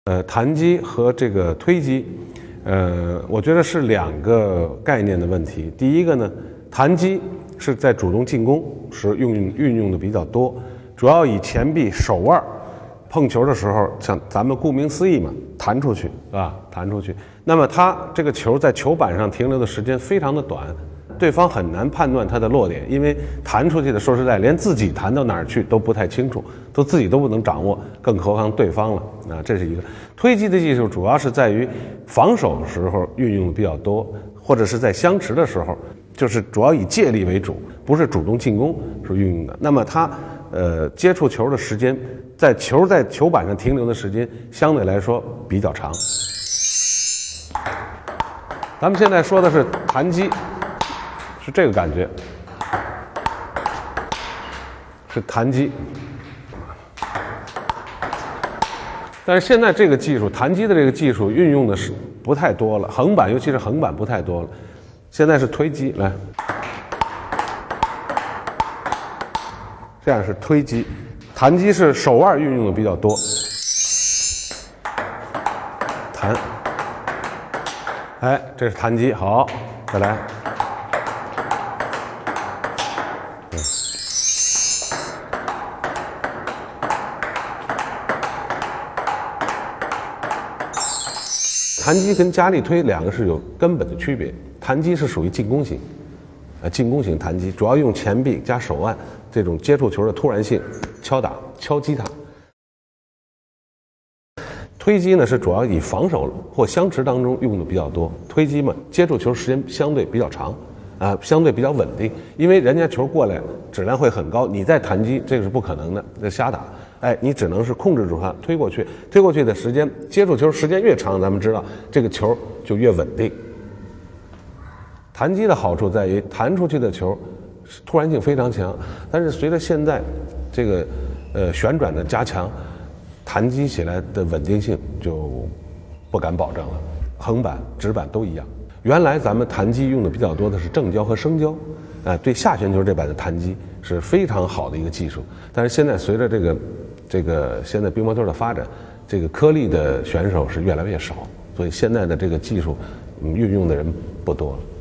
弹击和这个推击，我觉得是两个概念的问题。第一个呢，弹击是在主动进攻时运用的比较多，主要以前臂、手腕碰球的时候，像咱们顾名思义嘛，弹出去，是吧？弹出去。那么它这个球在球板上停留的时间非常的短，对方很难判断它的落点，因为弹出去的，说实在，连自己弹到哪儿去都不太清楚，自己都不能掌握，更何况对方了啊！这是一个推击的技术，主要是在于防守的时候运用的比较多，或者是在相持的时候，就是主要以借力为主，不是主动进攻是运用的。那么它接触球的时间，球在球板上停留的时间相对来说比较长。咱们现在说的是弹击。是这个感觉，是弹击。但是现在这个技术，弹击的这个技术运用的是不太多了，横板尤其是横板不太多了。现在是推击，来，这样是推击，弹击是手腕运用的比较多。弹，哎，这是弹击，好，再来。弹击跟加力推两个是有根本的区别。弹击是属于进攻型，进攻型弹击主要用前臂加手腕这种接触球的突然性敲击它。推击呢是主要以防守或相持当中用的比较多。推击嘛，接触球时间相对比较长，相对比较稳定，因为人家球过来质量会很高，你再弹击这个是不可能的，这瞎打。你只能是控制住它，推过去的时间，接触球时间越长，咱们知道这个球就越稳定。弹击的好处在于弹出去的球突然性非常强，但是随着现在这个旋转的加强，弹击起来的稳定性就不敢保证了。横板、直板都一样。原来咱们弹击用的比较多的是正胶和升胶，对下旋球这版的弹击是非常好的一个技术。但是现在随着这个现在乒乓球的发展，这个颗粒的选手是越来越少，所以现在的这个技术运用的人不多了。